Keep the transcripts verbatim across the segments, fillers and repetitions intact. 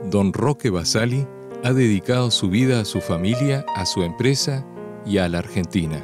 Don Roque Vasali ha dedicado su vida a su familia, a su empresa y a la Argentina.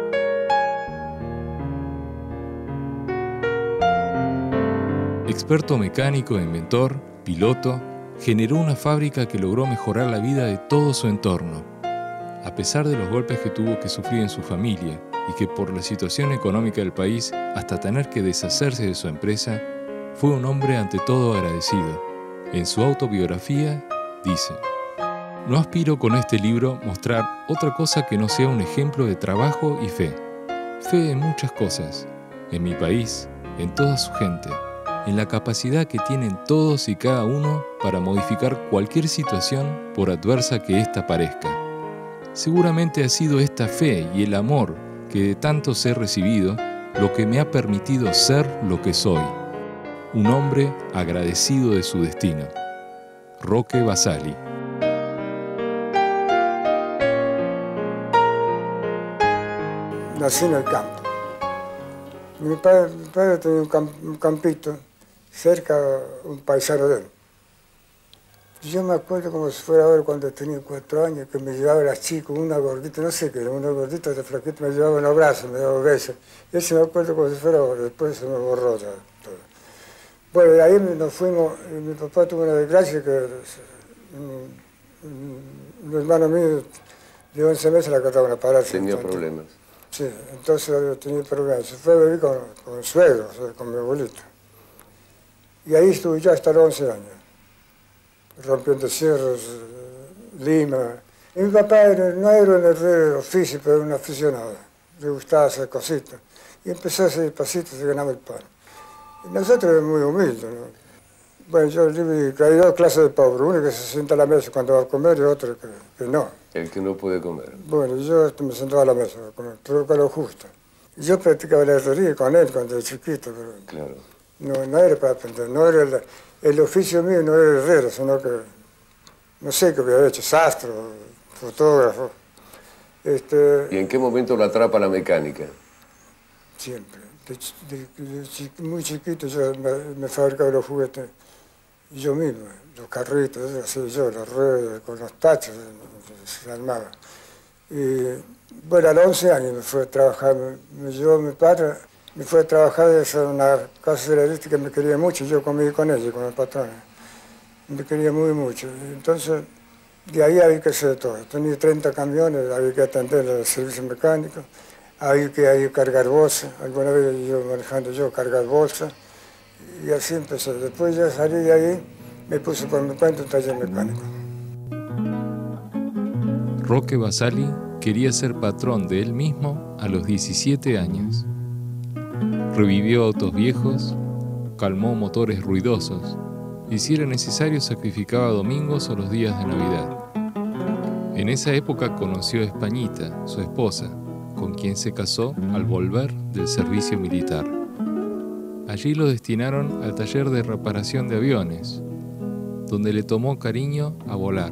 Experto mecánico, inventor, piloto, generó una fábrica que logró mejorar la vida de todo su entorno. A pesar de los golpes que tuvo que sufrir en su familia y que por la situación económica del país, hasta tener que deshacerse de su empresa, fue un hombre ante todo agradecido. En su autobiografía dice: no aspiro con este libro mostrar otra cosa que no sea un ejemplo de trabajo y fe. Fe en muchas cosas, en mi país, en toda su gente, en la capacidad que tienen todos y cada uno para modificar cualquier situación por adversa que ésta parezca. Seguramente ha sido esta fe y el amor que de tantos he recibido lo que me ha permitido ser lo que soy. Un hombre agradecido de su destino. Roque Vasali. Nací en el campo. Mi padre, mi padre tenía un, camp, un campito cerca, un paisano de él. Yo me acuerdo como si fuera ahora cuando tenía cuatro años, que me llevaba las chicas, una gordita, no sé qué, una gordita de flaquita, me llevaba en los brazos, me daba besos. Ese me acuerdo como si fuera ahora, después se me borró ya todo. Bueno, de ahí nos fuimos, mi papá tuvo una desgracia que un, un hermano mío de once meses le acataba una parálisis. Tenía problemas. Sí, entonces yo tenía problemas. Se fue a vivir con, con el suegro, o sea, con mi abuelito. Y ahí estuve yo hasta los once años, rompiendo cierros, lima. Y mi papá era, no era un herrero oficio, pero era un aficionado. Le gustaba hacer cositas. Y empezó a hacer pasitos y ganaba el pan. Y nosotros éramos muy humildes, ¿no? Bueno, yo viví, hay dos clases de pobre, uno que se sienta a la mesa cuando va a comer y otro que, que no. El que no puede comer. Bueno, yo me sentaba a la mesa a comer, pero con lo justo. Yo practicaba la herrería con él cuando era chiquito, pero claro. no, no era para aprender, no era el, el oficio mío no era herrero, sino que, no sé qué había hecho, sastre, fotógrafo. Este, ¿Y en qué momento lo atrapa la mecánica? Siempre. De, de, de, de muy chiquito yo me, me fabricaba los juguetes yo mismo, los carritos, así yo, los ruedas, con los tachos, se armaba. Y bueno, a los once años me fue a trabajar, me, me llevó mi padre, me fue a trabajar en una casa cerealista que me quería mucho, yo comí con ella, con el patrón, me quería muy mucho. Entonces, de ahí había que hacer todo. Tenía treinta camiones, había que atender el servicio mecánico, había que, había que cargar bolsas, alguna vez yo manejando yo, cargar bolsas. Y así empezó. Después ya salí de ahí, me puse por mi cuenta un taller mecánico. Roque Vasali quería ser patrón de él mismo a los diecisiete años. Revivió autos viejos, calmó motores ruidosos y si era necesario sacrificaba domingos o los días de Navidad. En esa época conoció a Españita, su esposa, con quien se casó al volver del servicio militar. Allí lo destinaron al taller de reparación de aviones, donde le tomó cariño a volar.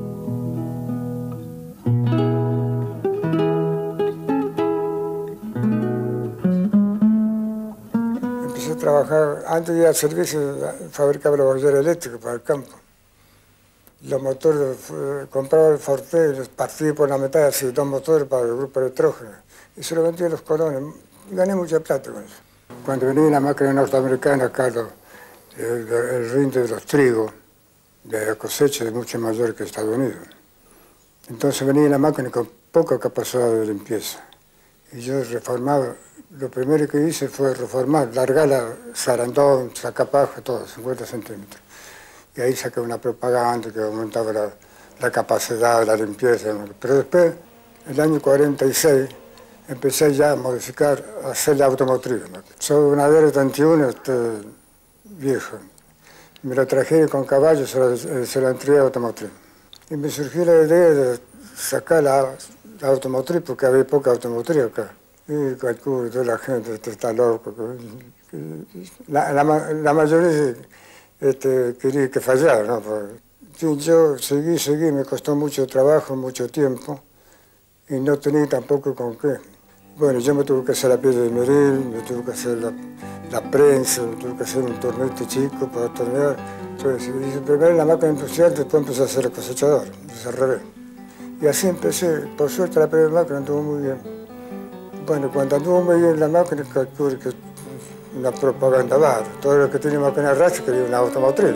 Empecé a trabajar, antes de ir al servicio, fabricaba los boleros eléctricos para el campo. Los motores, compraba el Forte y los partí por la mitad, así dos motores para el grupo electrógeno. Y se lo vendí a los colones. Gané mucha plata con eso. Cuando venía la máquina norteamericana, acá lo, el, el rinde de los trigos, de la cosecha, es mucho mayor que Estados Unidos. Entonces venía la máquina con poca capacidad de limpieza. Y yo reformaba, lo primero que hice fue reformar, largar la zarandón, sacapaja, todo, cincuenta centímetros. Y ahí saqué una propaganda que aumentaba la, la capacidad, la limpieza. Pero después, en el año cuarenta y seis, empecé ya a modificar, a hacer la automotriz. Soy una D R treinta y uno, este, viejo. Me lo traje con caballos, se la, se la entregué a automotriz. Y me surgió la idea de sacar la, la automotriz, porque había poca automotriz acá. Y calculo, toda la gente este, está loco. La, la, la mayoría este, quería que fallara, ¿no? Porque yo seguí, seguí, me costó mucho trabajo, mucho tiempo, y no tenía tampoco con qué. Bueno, yo me tuve que hacer la piel de meril, me tuve que hacer la, la prensa, me tuve que hacer un tornito chico para tornear. Entonces, hice primero la máquina industrial, después empecé a hacer el cosechador, empecé al revés. Y así empecé, por suerte la primera máquina anduvo muy bien. Bueno, cuando anduvo muy bien la máquina, calculé que una propaganda barra. Todo lo que tiene máquina racha quería una automotriz.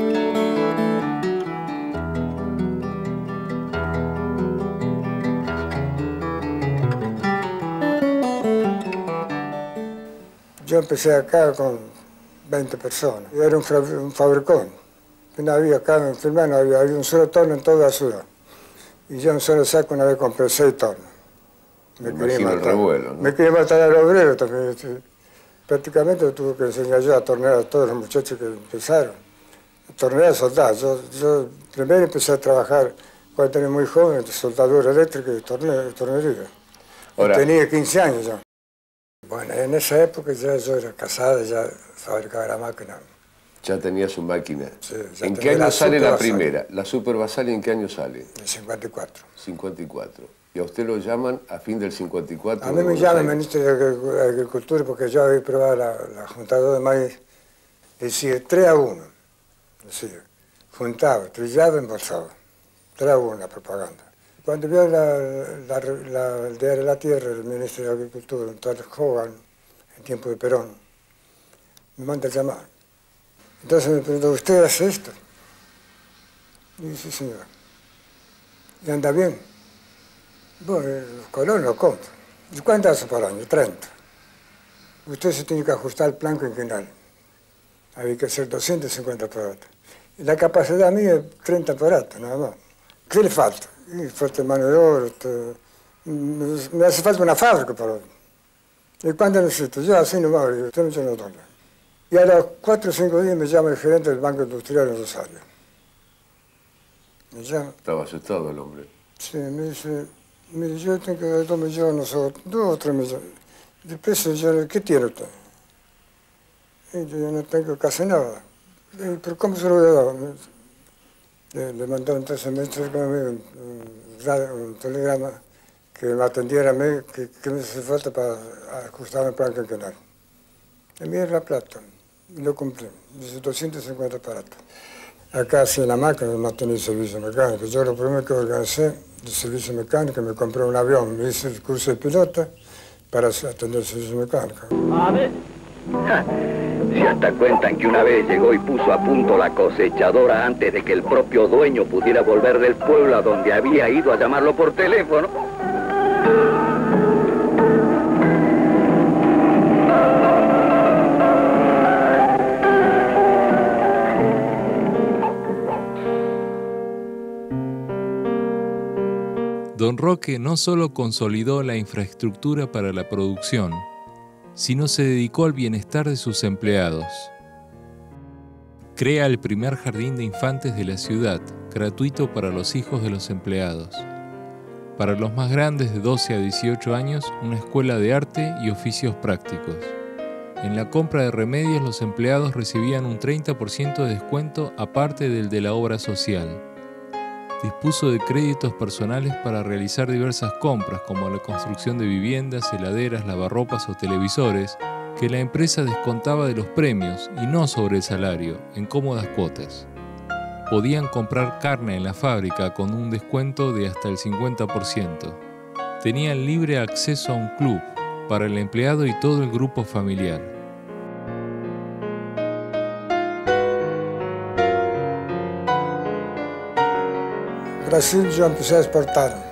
Yo empecé acá con veinte personas. Era un, un fabricón. No había acá en Filmán, no había, había un solo torno en toda la ciudad. Y yo en un solo saco una vez compré seis tornos. Me, Me quería matar. El revuelo, ¿no? Me quería matar al obrero también. Sí. Prácticamente tuve que enseñar yo a tornear a todos los muchachos que empezaron. A tornear a soldar. Yo, yo primero empecé a trabajar cuando era muy joven, de soldadura eléctrica y torne, tornería. Ahora, y tenía quince años ya. Bueno, en esa época ya yo era casada, ya fabricaba la máquina. Ya tenía su máquina. Sí, ¿En qué año sale la primera? ¿La Super Basali en qué año sale? En cincuenta y cuatro. cincuenta y cuatro. ¿Y a usted lo llaman a fin del cincuenta y cuatro? A mí me llama el ministro de Agricultura porque yo había probado la, la juntadora de maíz. Decía tres a uno. Decía, juntaba, trillaba, embolsaba. tres a uno la propaganda. Cuando vio la, la, la, el diario La Tierra, el ministro de Agricultura, un tal Hogan, en tiempo de Perón, me manda a llamar. Entonces me preguntó, ¿usted hace esto? Y dije, sí, señor. ¿Y anda bien? Bueno, los colonos lo compran. ¿Y cuánto hace por año? treinta. Usted se tiene que ajustar al plan quinquenal. Había que hacer doscientos cincuenta aparatos. Y la capacidad mía es treinta aparatos, nada más. ¿Qué le falta? Y falta mano de obra. Me hace falta una fábrica para hoy. ¿Y cuánto necesito? Yo así nomás, tres millones de dólares. Y a los cuatro o cinco días me llama el gerente del Banco Industrial en Rosario. Me llama. Estaba asustado el hombre. Sí, me dice, mire, yo tengo que dar dos millones o dos o tres millones. De pesos, yo, ¿qué tiene usted? Y yo, yo no tengo casi nada. Le digo, ¿pero cómo se lo voy a dar? Le, le mandó entonces me entregó a mí un, un, un telegrama que me atendiera a mí, que, que me hace falta para ajustar el plan quinquenal. Le envié la plata y lo cumplí. Dice doscientos cincuenta aparatos. Acá hacía la máquina, no tenía el servicio mecánico. Yo lo primero que organicé de servicio mecánico, me compré un avión, me hice el curso de pilota para atender el servicio mecánico. A ver. Si hasta cuentan que una vez llegó y puso a punto la cosechadora antes de que el propio dueño pudiera volver del pueblo a donde había ido a llamarlo por teléfono. Don Roque no solo consolidó la infraestructura para la producción, sino se dedicó al bienestar de sus empleados. Crea el primer jardín de infantes de la ciudad, gratuito para los hijos de los empleados. Para los más grandes de doce a dieciocho años, una escuela de arte y oficios prácticos. En la compra de remedios, los empleados recibían un treinta por ciento de descuento aparte del de la obra social. Dispuso de créditos personales para realizar diversas compras, como la construcción de viviendas, heladeras, lavarropas o televisores, que la empresa descontaba de los premios y no sobre el salario, en cómodas cuotas. Podían comprar carne en la fábrica con un descuento de hasta el cincuenta por ciento. Tenían libre acceso a un club para el empleado y todo el grupo familiar. Brasil yo empecé a exportar.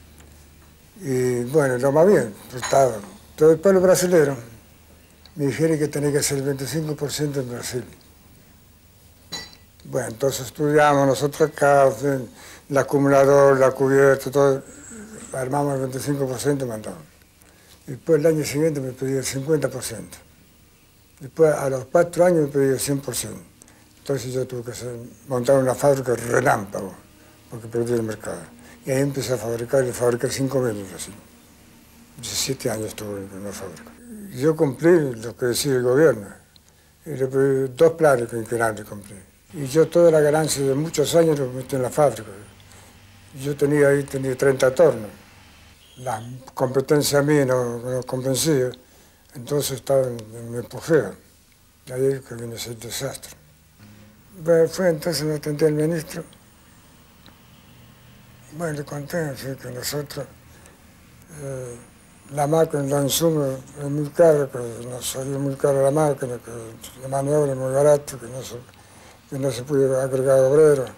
Y bueno, lo más bien, exportaba. Todo el pueblo brasileño me dijeron que tenía que hacer el veinticinco por ciento en Brasil. Bueno, entonces estudiamos nosotros acá, el acumulador, la cubierta, todo, armamos el veinticinco por ciento y mandamos. Después el año siguiente me pedí el cincuenta por ciento. Después a los cuatro años me pedí el cien por ciento. Entonces yo tuve que hacer, montar una fábrica relámpago, porque perdí el mercado. Y ahí empecé a fabricar, y fabriqué cinco mil en Brasil. diecisiete años estuve en una fábrica. Yo cumplí lo que decía el gobierno. Y le pedí dos planes quinquenales cumplí. Y yo toda la ganancia de muchos años lo metí en la fábrica. Yo tenía ahí tenía treinta tornos. la competencia mía no me convencía, entonces estaba en, en mi apogeo. De ahí que vino ese desastre. Bueno, fue entonces me atendí al ministro. Bueno, le conté así, que nosotros, eh, la máquina, los insumos es muy caro, que nos salió muy caro la máquina, que la maniobra es muy barato, que no se, que no se puede agregar obreros.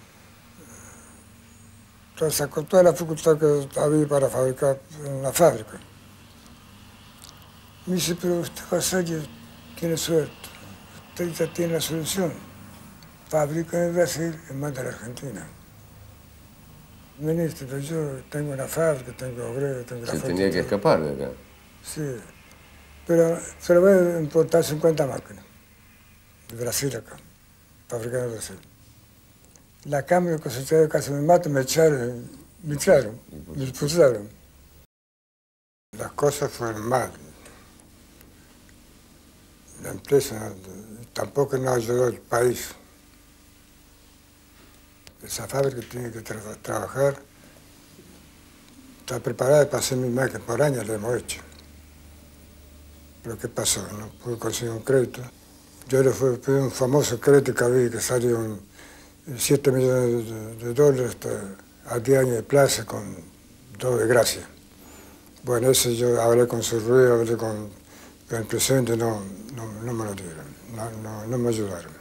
Entonces sacó toda la facultad que había para fabricar en la fábrica. Me dice, pero usted Vasalli tiene suerte, usted ya tiene la solución. Fabrica en Brasil y manda a la Argentina. Ministro, pero yo tengo una fábrica, tengo obreros, tengo la Se fábrica. tenía que escapar de acá. Sí, pero se lo voy a importar cincuenta máquinas de Brasil acá, fabricadas en Brasil. La Cámara de Cosechadores casi me mata, me echaron, me echaron, me expulsaron. Las cosas fueron mal. La empresa tampoco nos ayudó el país. Esa fábrica tiene que tra trabajar, está preparada para hacer mil máquinas por año, lo hemos hecho. Pero ¿qué pasó? No pude conseguir un crédito. Yo le fui a pedir un famoso crédito que había, que salió un siete millones de, de dólares a diez años de plazo con todo de gracia. Bueno, ese yo hablé con su ruido, hablé con, con el presidente, no, no, no me lo dieron, no, no, no me ayudaron.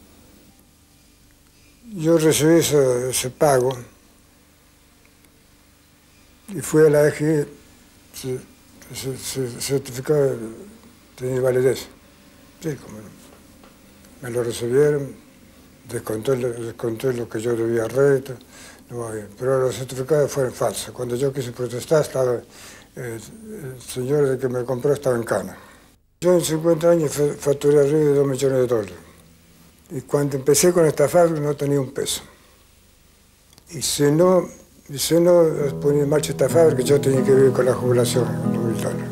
Yo recibí ese, ese pago y fui a la E G I, se, se, certificado de invalidez. Sí, como no. Me lo recibieron, desconté, desconté lo que yo debía rédito, no, pero los certificados fueron falsos. Cuando yo quise protestar, estaba, eh, el señor que me compró estaba en cana. Yo en cincuenta años facturé arriba de dos millones de dólares. Y cuando empecé con esta fábrica no tenía un peso. Y si no, y si no ponía en marcha esta fábrica, yo tenía que vivir con la jubilación en dos mil dólares.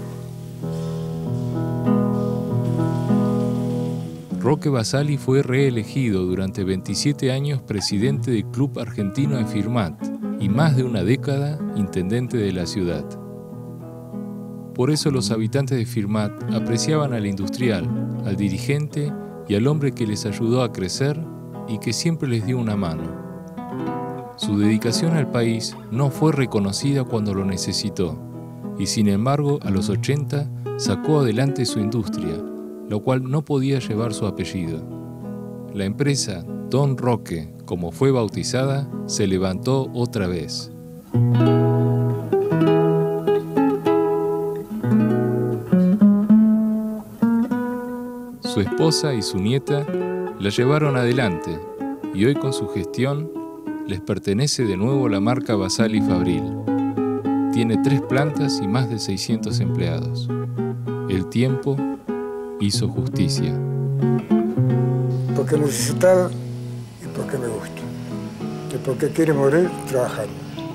Roque Vasalli fue reelegido durante veintisiete años presidente del Club Argentino de Firmat y más de una década intendente de la ciudad. Por eso los habitantes de Firmat apreciaban al industrial, al dirigente y al hombre que les ayudó a crecer y que siempre les dio una mano. Su dedicación al país no fue reconocida cuando lo necesitó, y sin embargo a los ochenta sacó adelante su industria, lo cual no podía llevar su apellido. La empresa Don Roque, como fue bautizada, se levantó otra vez. Su esposa y su nieta la llevaron adelante y hoy con su gestión les pertenece de nuevo la marca Vasalli Fabril. Tiene tres plantas y más de seiscientos empleados. El tiempo hizo justicia. Porque necesitaba y porque me gusta. Y porque quiere morir trabajando.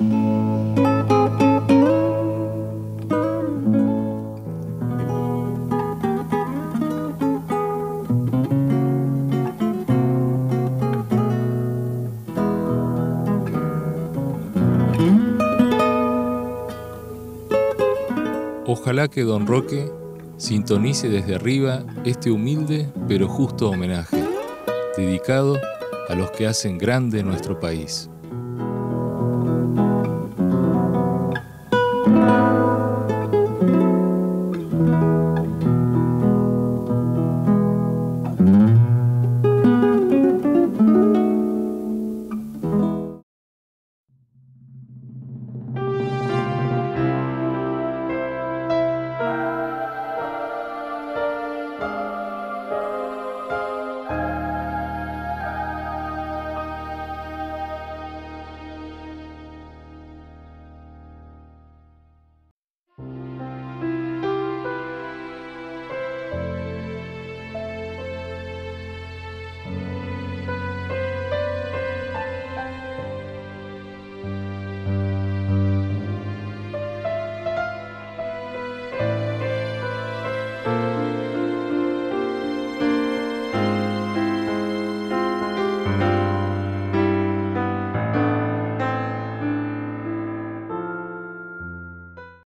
Ojalá que Don Roque sintonice desde arriba este humilde pero justo homenaje, dedicado a los que hacen grande nuestro país.